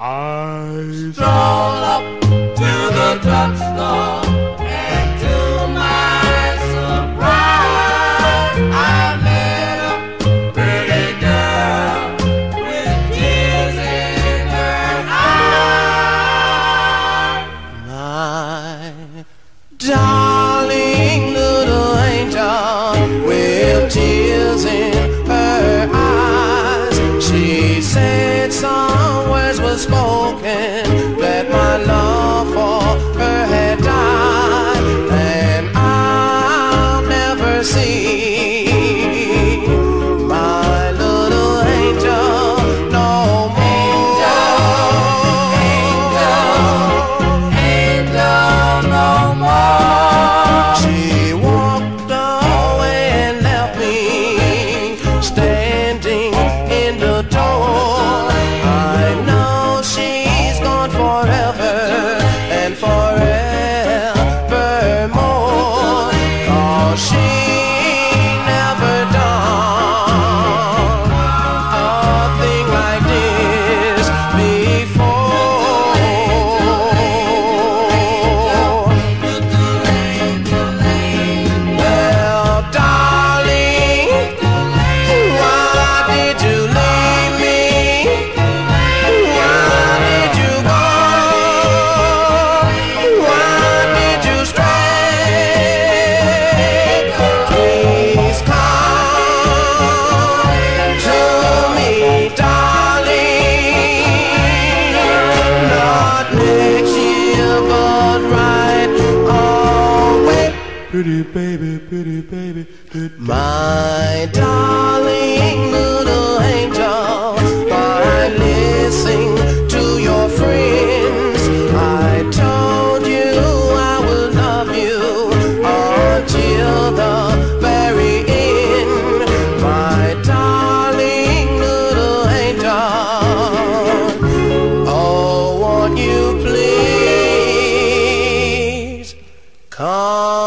I stroll up to the drugstore, and to my surprise, I met a pretty girl with tears in her eyes. My darling little angel with tears in her eyes. She said some words were spoken, that my love for her had died, and I'll never see my little angel no more. Angel no more. She walked away and left me standing in the door. I know she's gone forever and forevermore, 'cause she never done a thing like this before. Well, darling, why did you leave me? Why did you go? Why did you stray? Please come to me, darling. Not next year, but right away. pretty baby, good. My darling little angel, by listening to your friends, I told you I will love you until the very end. My darling little angel, oh, won't you please come?